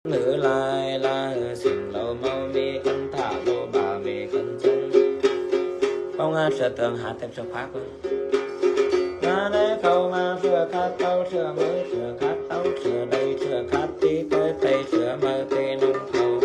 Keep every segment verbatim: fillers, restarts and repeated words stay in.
nữ lai la xin lâu mau mi cân thả lô bà mi cân chân phong a sửa tường hạ thêm sửa phát na đây khâu ma sửa khát tao sửa mới sửa khát tao sửa đây sửa khát tí tới tây sửa mơ tê nông khâu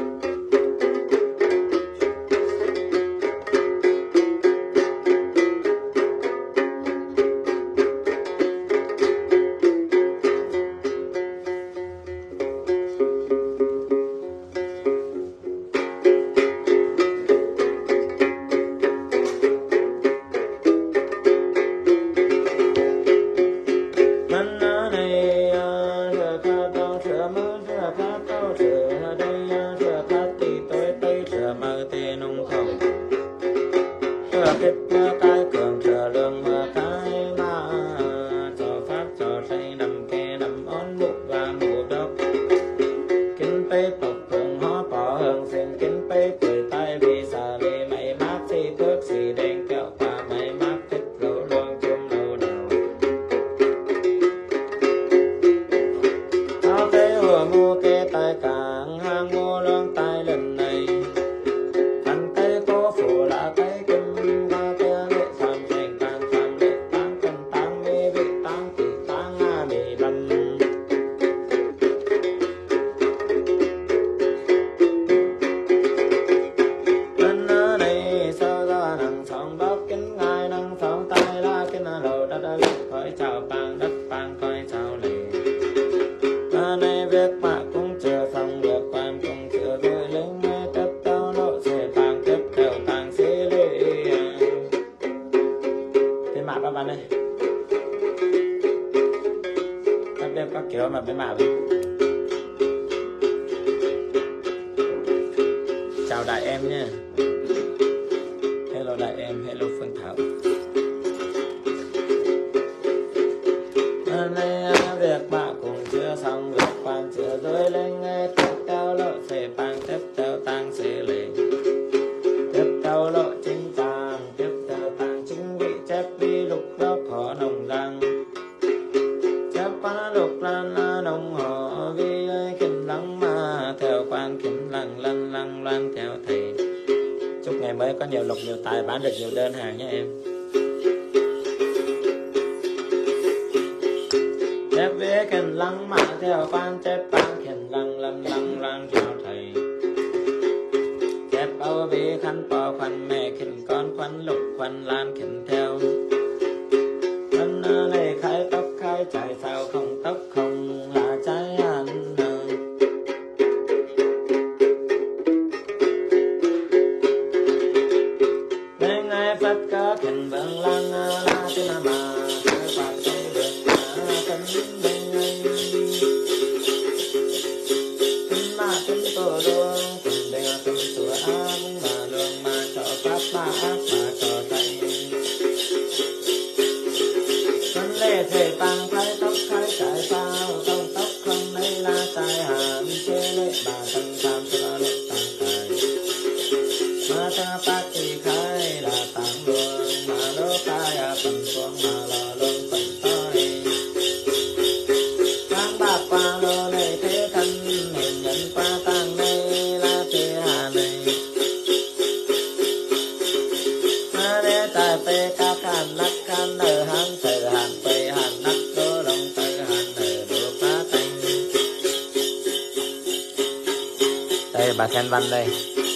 bà Thiên Văn đây.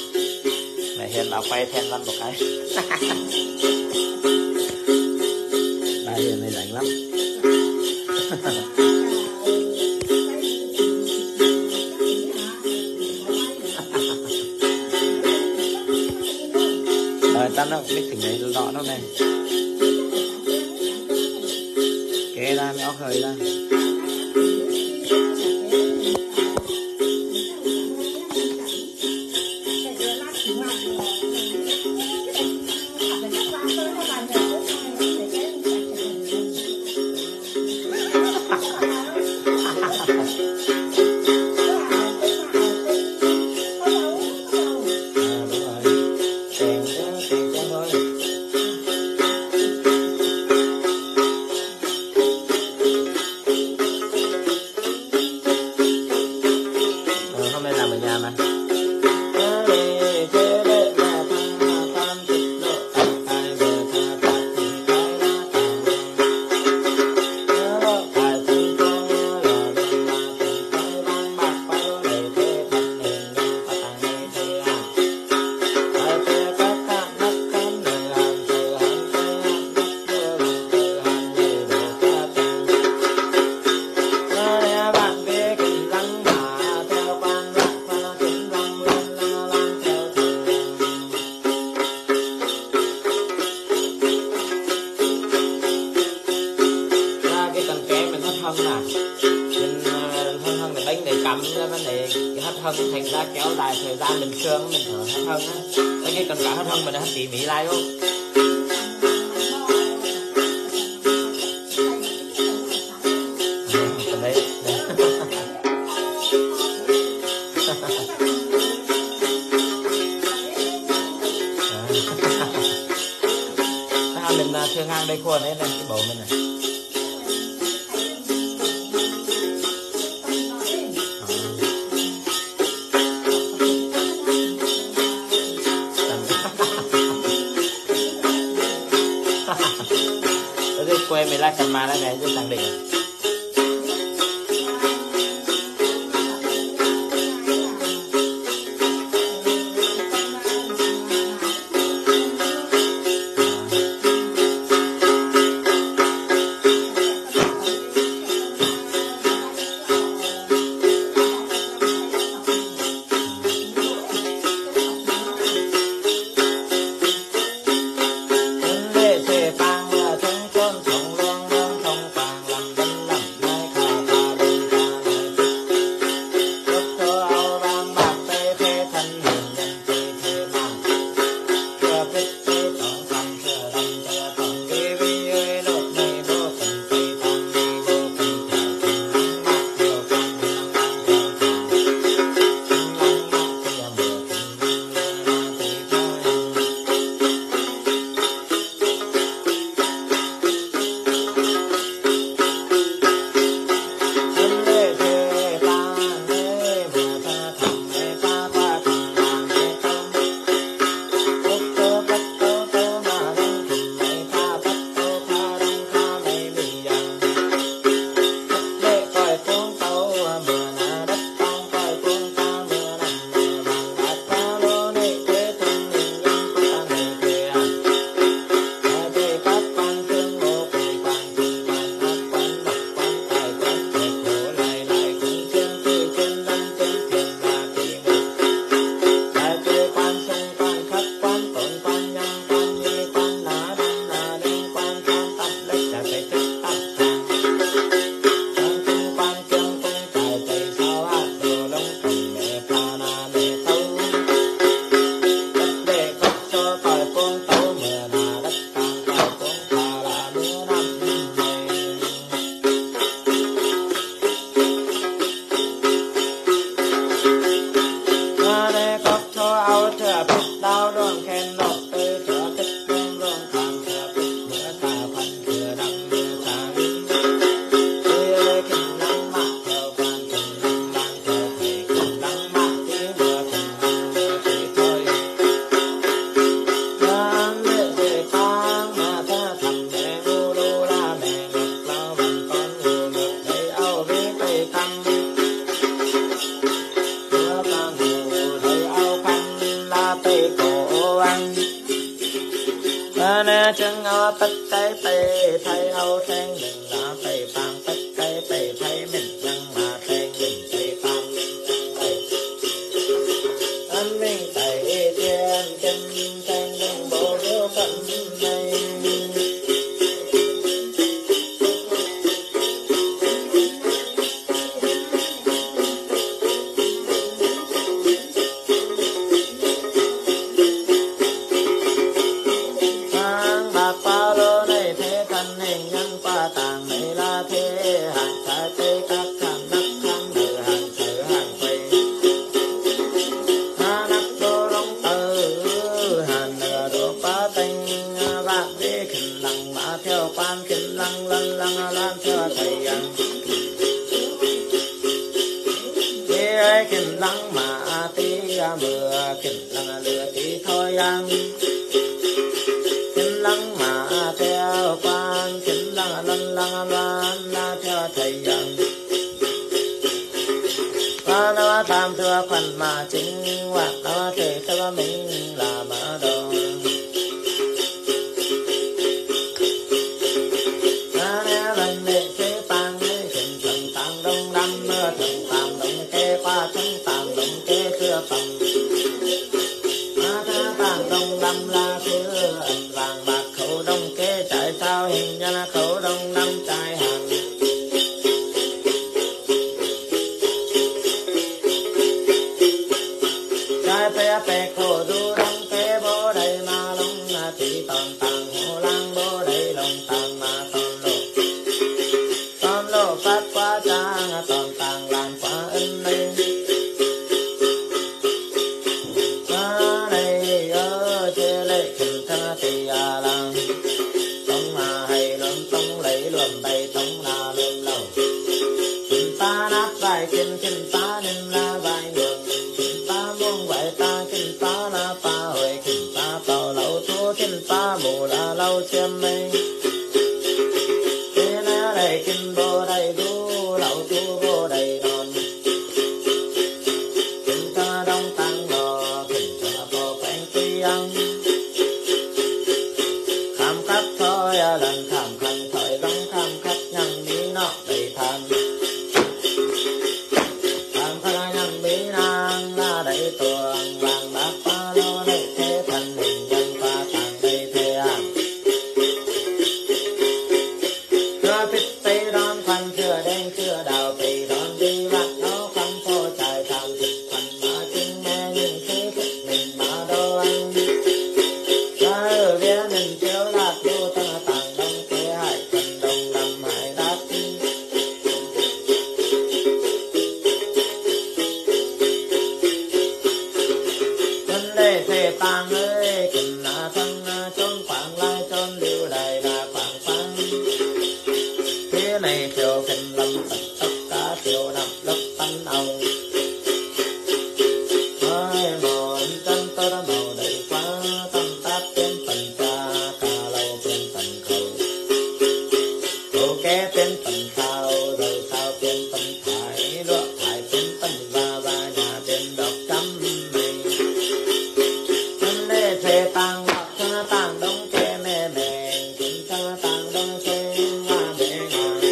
Mẹ Hiền bảo quay Thiên Văn một cái. Bà Hiền này rảnh lắm. Rồi ta nó biết thỉnh đấy lọ nó này. Kế ra méo khởi ra. không nên làm ở nhà mà. Thân thành ra kéo dài thời gian mình sương mình thở hết thân á, cái cái cần cả hết thân mình hết tỉ mỉ lại luôn. Mình thương ngang đây khuôn đấy lên cái bộ mình này. Quay mình lại cần mà đây này chứ chẳng định. Chân ngó tất cái tê thay âu sen mình đã tê phang tất cái tê thay mình chân mà sen mình tê phang anh mình tê trên chân sen mình bộ liêu phận này tàng kinh lăng mà tí mưa kinh lăng lừa tí thôi ăn kinh lăng mà theo quan kinh lăng lăng lăng loan la theo thầy dần và nó tam thừa phần mà chính hoặc nó thể cho mình là mở đồ nó nè lần để chế tăng kinh thần tăng đông năm thần tam đông kê qua thần tam đông kê thưa phẩm tàng đông năm la thưa ẩn vàng bạc khẩu đông kê trải sao hình nhân khẩu đông năm trai hàng trai pe pe khổ du đông kê bố đầy ma long thì toàn tàng hồ lang bố đầy lòng tàng mà toàn lộ toàn lộ phát quá trang toàn tàng làm quá ân linh kinh kinh phá nên la bài đường kinh phá muôn vậy ta kinh phá la phá hồi kinh phá tàu lâu thua kinh phá mù la lâu chiêm mây thế na đây kinh bồ đầy đu lâu thu bồ đầy non kinh ta đông tăng lò kinh ta bồ phèn tuy ăn khám khắc thôi lần khám khăn thời đông khám khắc nhăn mi nọ đầy than đầy tuồng vàng bạc pha lô đầy thế thần hình dân pha tàng đầy thế an chưa biết tây đón khoăn chưa đen chưa đào tây đón đi vặt nấu khoăn phô trải tham thịt khoăn mà chính mẹ nhìn thế thức mình mà đâu ăn cho ở phía mình chiếu lạc đô ta tàng đông thế hại phần đông năm hải đát để thế tàng ơi kinh là thân chốn quảng lai chốn lưu đầy là quảng phăng thế này chiều kinh lâm tật tất cả chiều nằm lớp bánh ông ơi một chân tôi đã màu đầy quá tâm tác tên phần cha cả lâu tên phần khẩu khẩu kế tên phần khao rồi sao tên phần thải lụa thải tên phần va va nhà tên đọc chấm mình thế tăng cho tăng đông kê mê mê kinh cho tăng đông kê hoa mê ngàn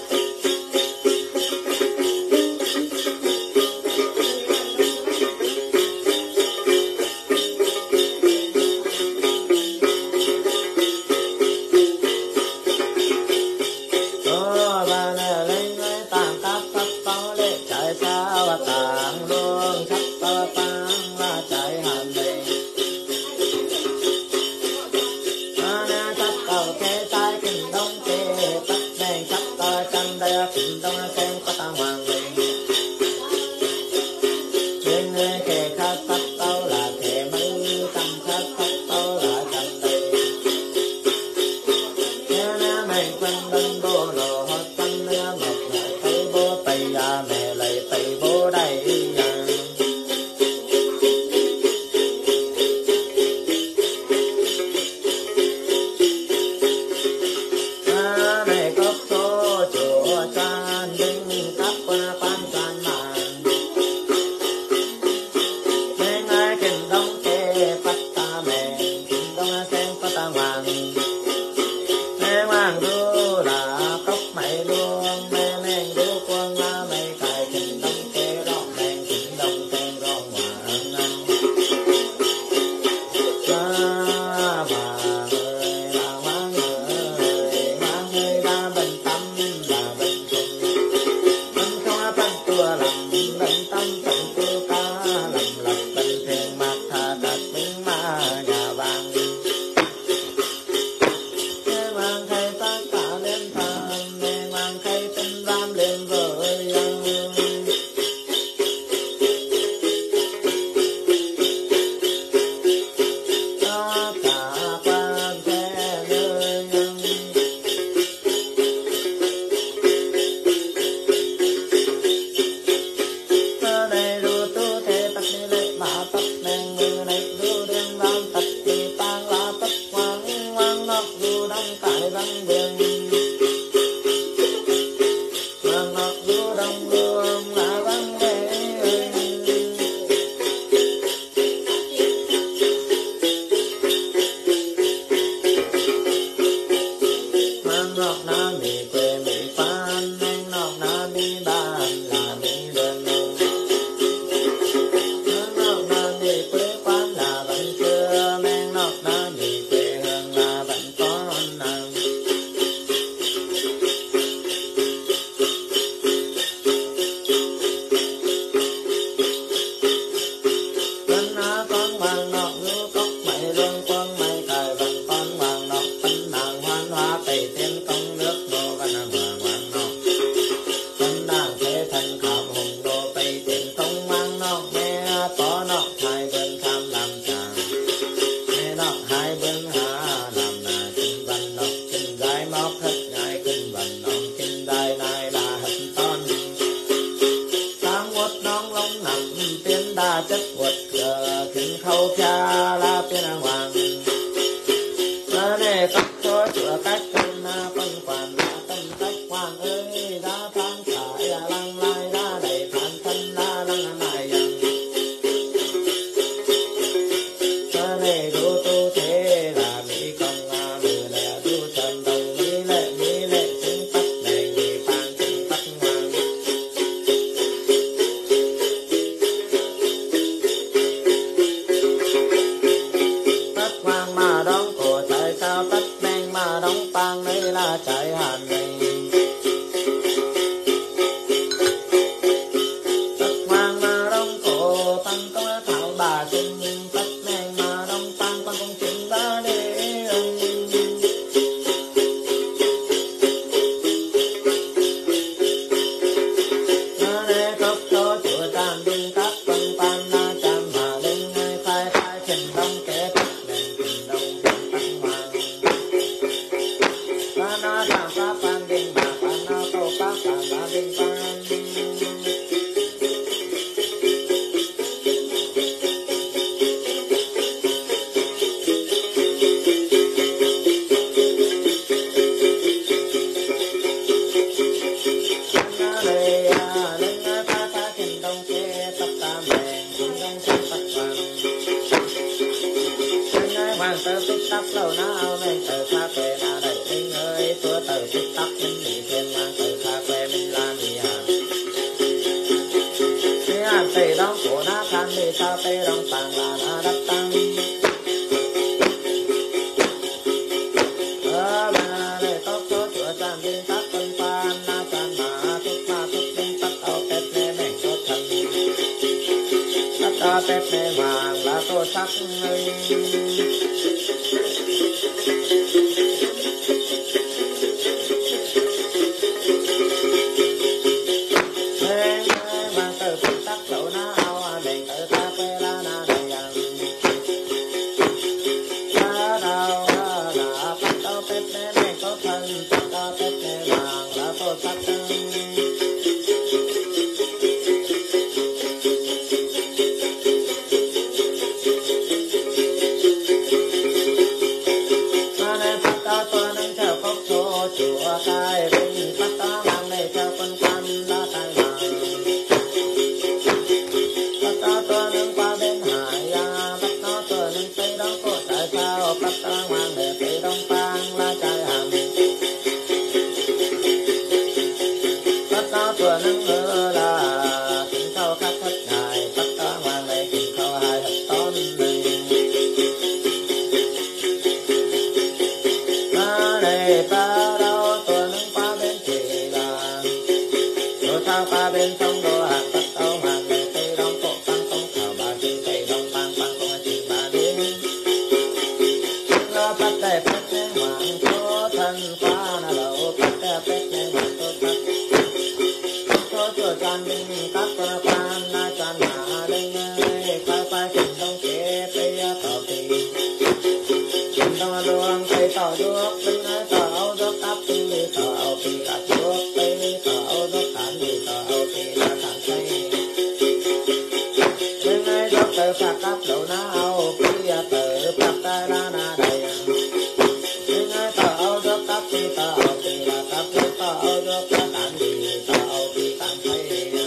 ô bà nè lên với tăng các pháp có lệ chạy sao và tăng luôn sắp tơ tăng và chạy hàn mình kinh đông xem có ta hoàng linh trên nơi kề khát pháp tao là kề mấy tâm khát pháp tao là chân đây nhớ na mình quanh đông bố nổ hót chân nè một ngày thấy bố tây à mẹ lấy tây bố đây long long nằm tiên đa chất quật kính khâu cha la tiên hoàng mà này các cho chữa cách tâm na phân quản tâm cách hoàng ơi đã phán phải lăng lai đã đầy phán thân đã lăng này mà này đô tu thế là mỹ công là người là tu trần đồng mỹ lệ mỹ lệ chứng tắc này người phán chứng tắc hoàng tắc hoàng mà đóng cổ tại sao tắc đen mà đóng pang đây là trái hàn này tắc hoàng mà đóng cổ tăng có thảo bà sinh tắc đen mà đóng pang con công chính đã đi nó để khóc cho chùa tràn đinh các phân pan na tràn mà đinh ngay khai khai trình đông kế tắc đèn trình đông tắc hoàng pa na tràn pháp pan đinh mà pan na tô pháp tràn là đinh pan na lê à lên ngay khai khai trình đông kế tắc tam đèn trình đông tắc tắc hoàng lên ngay hoàng tơ tích tắc lâu na ao lên tờ pha quê na đầy linh ơi tua tờ tích tắc minh đi thiên mang tờ pha quê minh lan đi hà thế an tây đông cổ na khan đi sao tây đông tàng là na đắc tăng ở bà này tóc số chữa tràn đi tắc phân pan na tràn mà thúc ma thúc đinh tắc ao tết nê mèn tốt thần tắc ao tết nê hoàng là tô sắc ơi thế mà từ tích tắc lẩu na ao đèn từ ta quê la na đầy ăn ta đào là bắt đầu tết nê mèn tốt thần tắc ao tết nê hoàng là tô sắc mà nên phát tao tôi nên theo cốc số chùa cai bình phát tao mang này theo quân quan la tai hoàng phát tao tôi nên qua bên hải à phát tao tôi nên tây đông cổ tại sao phát tao mang để tây đông pang la trai hàng phát tao tôi nên ngỡ là kính khâu khắc thất ngài phát tao mang này kính khâu hai thất tôn này mà này ta đâu tôi nên qua bên chỉ là tôi sao qua bên sông đô hạt phát tao mang này tây đông cổ tăng công thảo bà chữ tây đông pang pang công chỉ bà đi nó phát đẹp phát nén hoàng số thân qua là lẩu phát đẹp phát nén hoàng số phát số chùa tràn đinh các cơ quan na tràn mà đinh khai khai trình đông kế tây tỏ kỳ trình đông luông tây tỏ đuốc đinh tỏ đuốc áp tinh đi tỏ kỳ cả đuốc tây tỏ đuốc tán đi tỏ kỳ là tán tây đinh đuốc tây phạt áp đầu na ao kỳ tờ phạt tai ra na đầy đinh tỏ đuốc áp đi tỏ kỳ là áp tỏ đuốc tán đi tỏ kỳ tán tây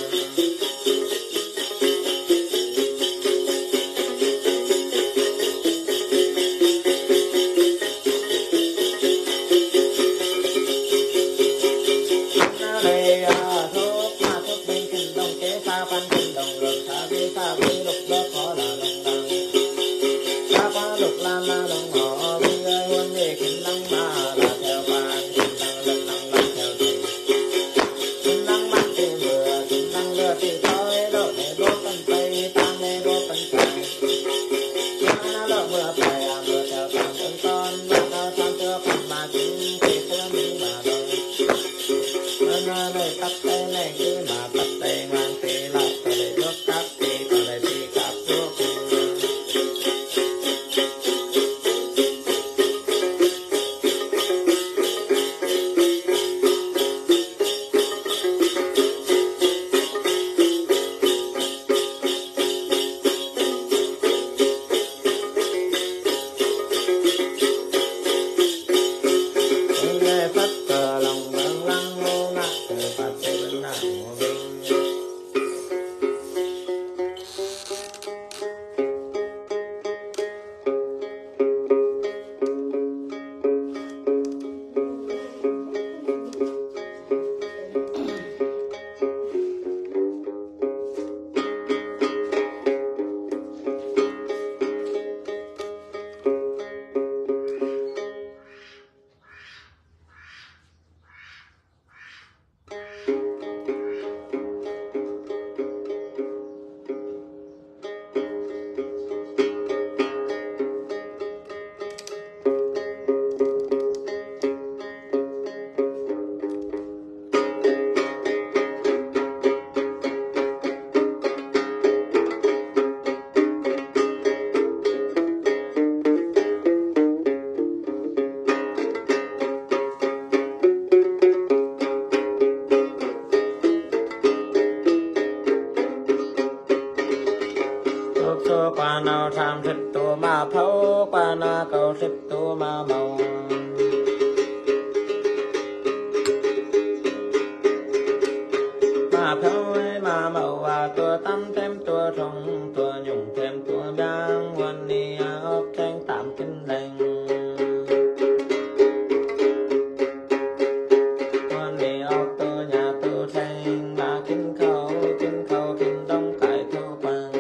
đây à thuốc ma thuốc bên kinh đông kế pha văn kinh đồng lượng xa vi pha vi lục lớp khó là đồng đăng pha pha lục lam ma đồng họ vi ơi huân đi kinh đông ma là theo phan kinh đăng lực năng năng theo thầy kinh đăng mắt thì mưa kinh đăng lừa thì thôi độ để đốt phân tây tăng để đốt phân tây nó lỡ mưa phải à mưa theo tăng phân con nó tăng chưa phần mà kinh thì chưa mỹ mà đồng nó này tắt tay này cứ mà tắt tay mang tê lại tờ đầy đốt cắt tê tờ đầy số qua nào tham thích tu mà phâu qua na cầu thích tu mà màu mà phâu mà màu và tua tâm thêm tua rong tua nhung thêm tua giang quan ni ốc tranh tạm kinh lành quan ni ốc tua nhà tu thanh mà kinh khẩu kinh khẩu kinh đông cải thu bằng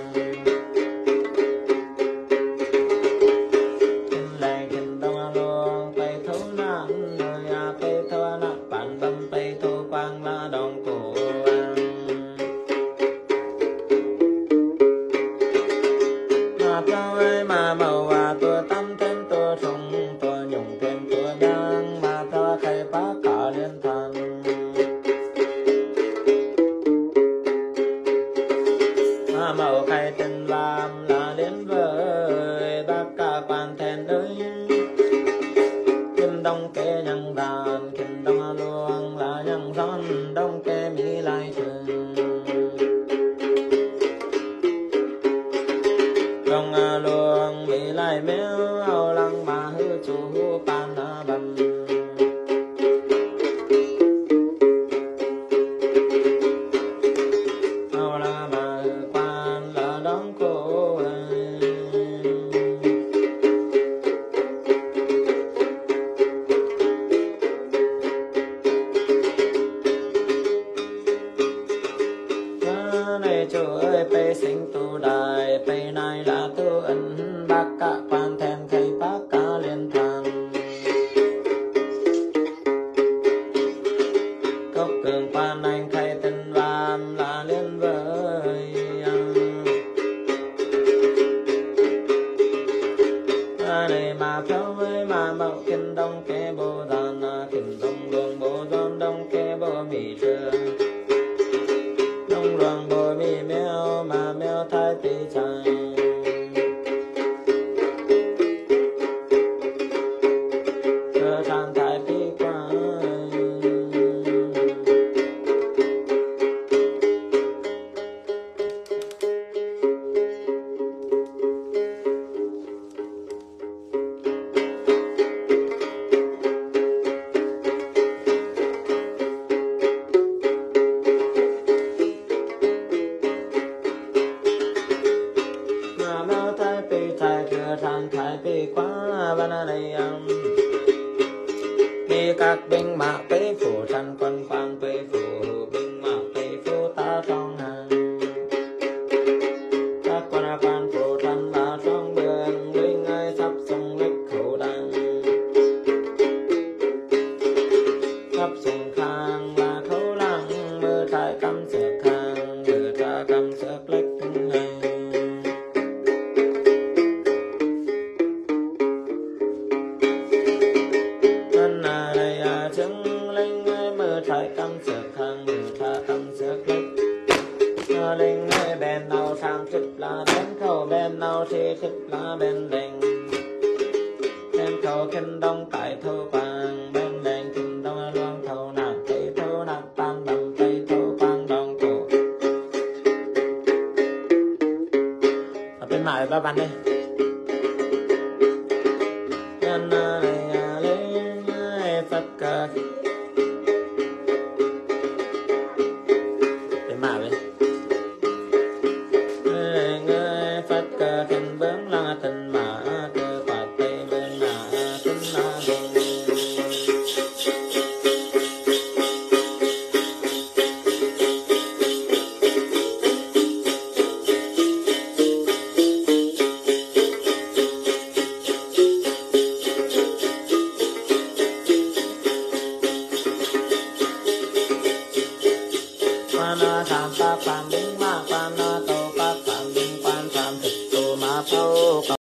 kinh lành kinh đông luôn bay thấu nạn nơi à bay thấu nạn bản bấm bay thu quang la đồng cổ mà màu và tua tâm thêm tua sung tua nhung thêm tua giang mà tua khai phá cả liên thành mà màu khai tình làm là đến với bác cả quan thèn ơi kim đông kê nhân đàn kim đông luông là nhân son đông kê mỹ lai trường đông luông mỹ lai méo ao lăng mà hư chủ pan bầm ao lăng mà hư quan là đóng cổ này chủ ơi pe sinh tu đài pe này là tu ân bác cả quan thèn thầy bác cả liên thành cốc cường quan anh thầy tình làm là liên với này mà pháo với mà mậu kinh đông kế bồ đàn kinh đông luồng bồ đôn đông kế bồ mỹ trường đông luồng bồ mỹ mèo mà mèo thái tì chạy cơ tràn thái tì qua thái tì chạy cơ tràn thái tì qua và này đi các binh mã tế phủ trần quân quan tế phủ binh mã tế phủ ta trong hàng các quân quan phủ trần ta trong đường linh ai sắp sung lịch khẩu đăng sắp sung khang và khẩu lăng mơ trái cắm sược khang mơ trái cắm sược lịch ngày trái cắm sược khang mưa trái cắm sược lịch linh ơi bên nào sang thích là bên khẩu bên nào thì thích là bên linh bên khẩu kinh đông tại thâu quang bên linh kinh đông luông thâu nạc tây thâu nạc pan bầm tây thâu quang đông cổ ở bên mại ba bạn đây nhân này lấy phật cờ mà vậy người Phật cờ kinh bướng là tình mà cơ Phật tây bên là tình là đường quan tham pa quan binh ma quan tô pa quan binh quan tham thực tu ma phâu